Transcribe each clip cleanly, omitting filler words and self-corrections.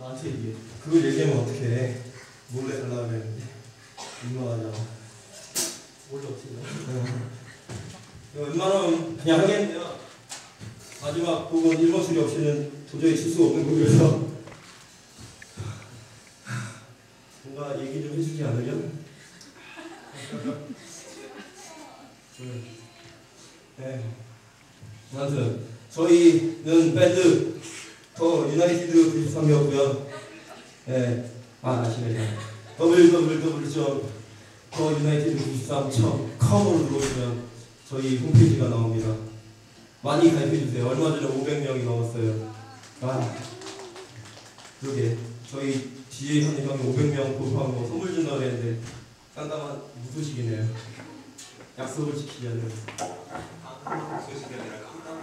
나한테 얘기해. 그걸 얘기하면 어떡해. 몰래 달라고 그랬는데 민망하잖아. 몰래 어떻게 해. 웬만하면 그냥 하겠는데요. 마지막 부분 1번 수리 없이는 도저히 칠 수가 없는 곡이라서 뭔가 얘기 좀 해주지 않으면? 네. 아무튼 저희는 밴드 더 유나이티드 93이었고요. 네. 아시네요. www.더유나이티드93.com으로 들어오시면 저희 홈페이지가 나옵니다. 많이 가입해주세요. 얼마 전에 500명이 넘었어요. 그러게 저희 DJ 현이 형이 500명 돌파한 거 선물 준다고 했는데 깜깜한 무소식이네요. 약속을 지키지 않는 무소식이 아니라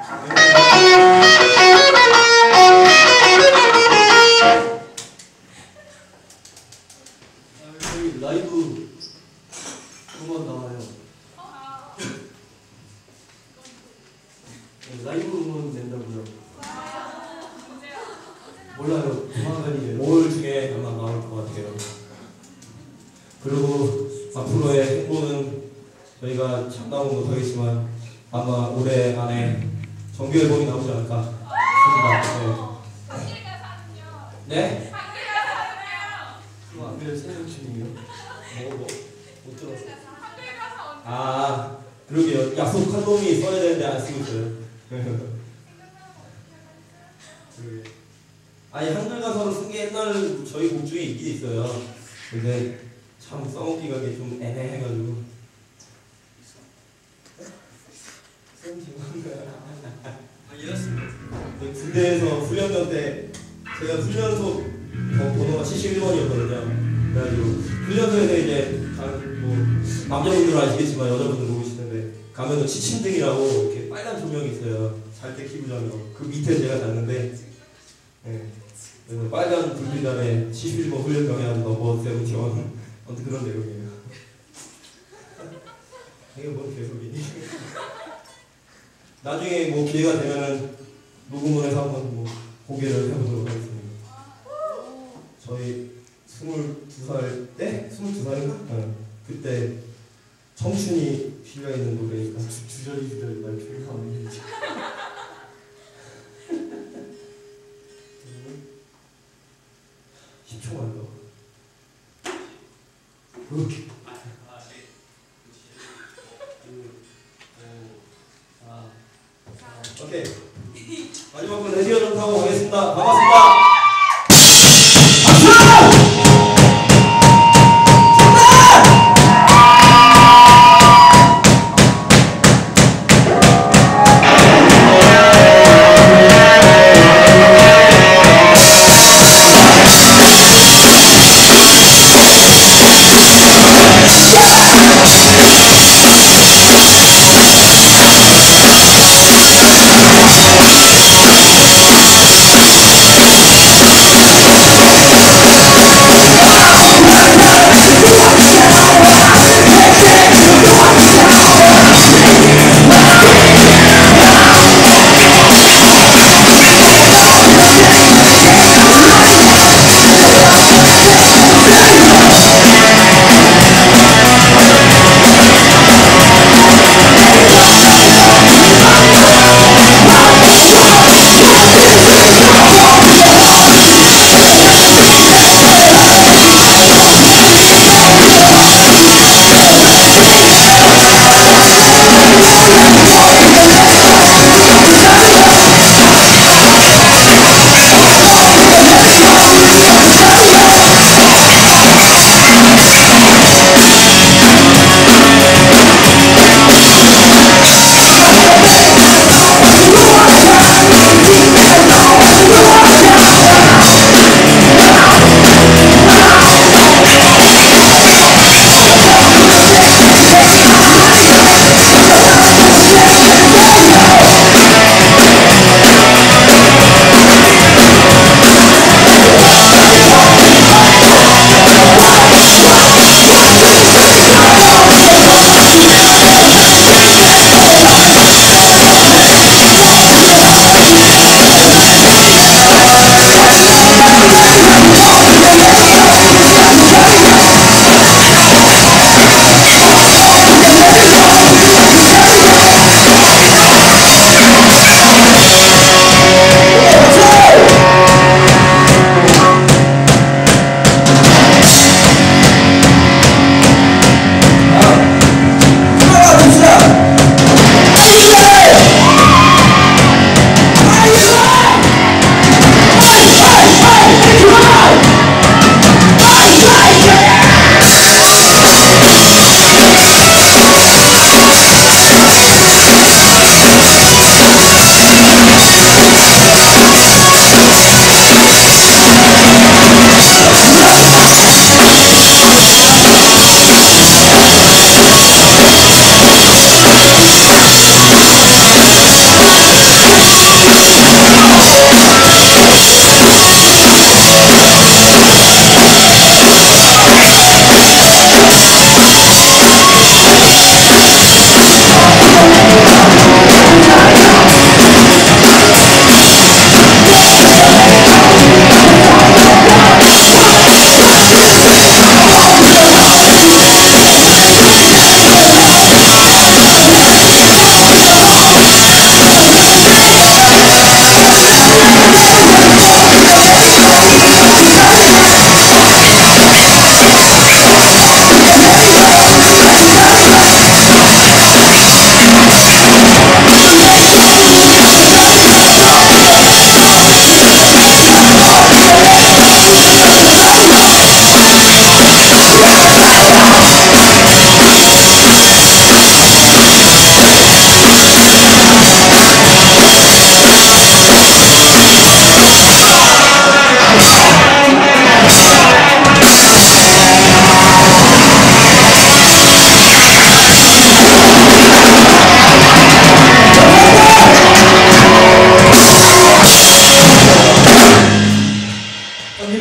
저희 라이브 음원 나와요. 라이브 음원 낸다고요? 몰라요. 조만간이에요. 5월 중에 아마 나올 것 같아요. 그리고 앞으로의 행보는 저희가 장담은 못하겠지만 아마 올해 안에 정규 앨범이 나오지 않을까 싶습니다. 네? 그럼 안그래도 새벽춤이요? 못 들었어. 그러게요. 약속한 놈이 써야 되는데 안 쓰고 있어요. 아니 한글 가사로 쓴 게 옛날 저희 곡 중에 있긴 있어요. 근데 참 써먹기가 좀 애매해가지고 군대에서 훈련병 때 제가 훈련소 번호가 71번이었거든요. 그래가지고 훈련소에서 이제 남자분들은 아시겠지만 여자분들 모르실 텐데 가면은 지침등이라고 이렇게 빨간 조명이 있어요. 잘 때 켜고 자면 그 밑에 제가 잤는데 그래서 빨간 불빛 안에 71번 훈련병이 아주 넘버 71 아무튼 그런 내용이에요. 이게 뭔 개소리니? 나중에 뭐 기회가 되면은 녹음을 해서 한번 공개를 해보도록 하겠습니다. 저희 22살 때? 22살인가? 그때 청춘이 필요했는 노래니까 주저리 말 필요가 없는 거지. 10초만 더. 오케이. 마지막 분 레디오 좀 타고 가겠습니다. 반갑습니다.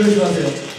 이러지 마세요.